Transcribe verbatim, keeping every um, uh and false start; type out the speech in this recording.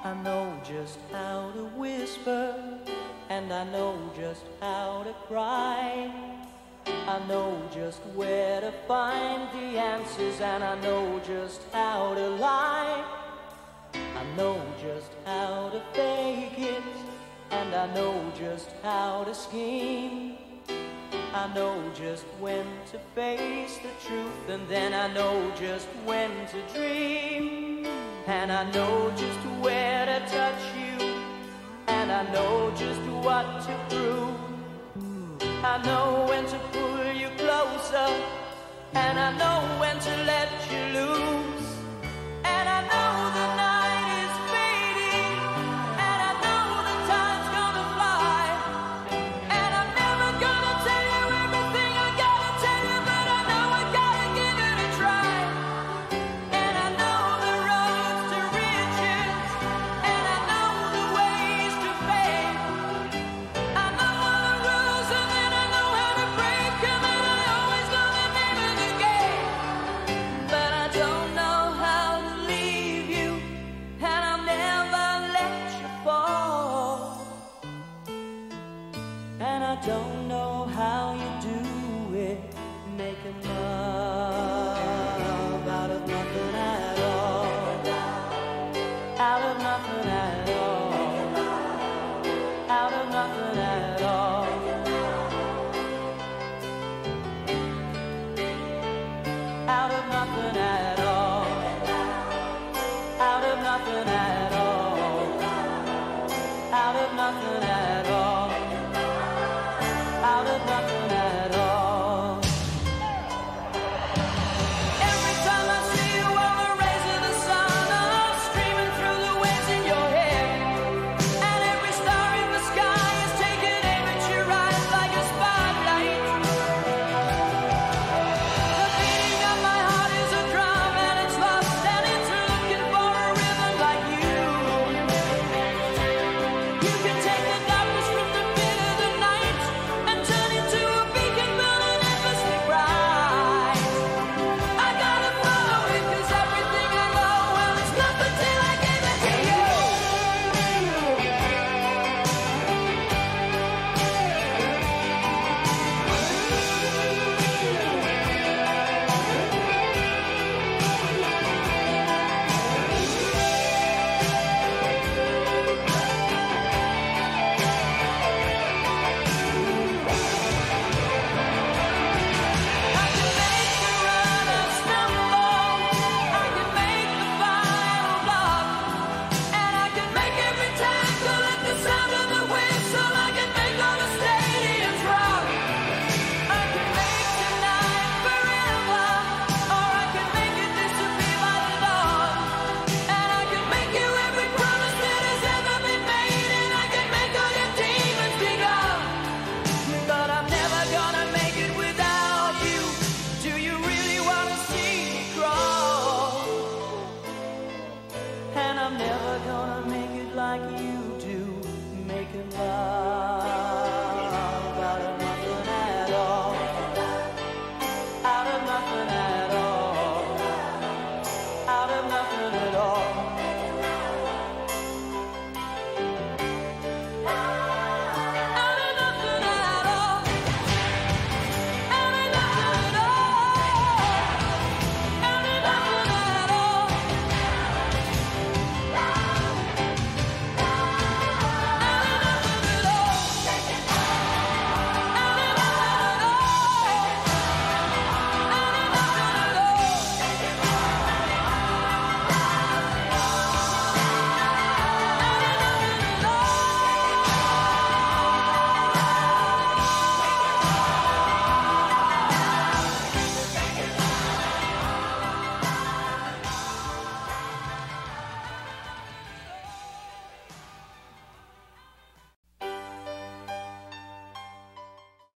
I know just how to whisper, and I know just how to cry. I know just where to find the answers, and I know just how to lie. I know just how to fake it, and I know just how to scheme. I know just when to face the truth, and then I know just when to dream. And I know just where to touch you, and I know just what to prove. I know when to pull you closer, and I know when to let you loose. And I know the night is fading, and I know the time's gonna fly. And I'm never gonna tell you everything I gotta tell you, but I know I gotta give it a try. And I know the roads to riches, and I know the ways to fame. I know all the rules, and then I know how to break them, and I always know the name of the game. But I don't know how to leave you, and I'll never let you fall. And I don't know how you do it, making love out of nothing at all. Out of nothing at all. Out of nothing at all. Out of nothing at all.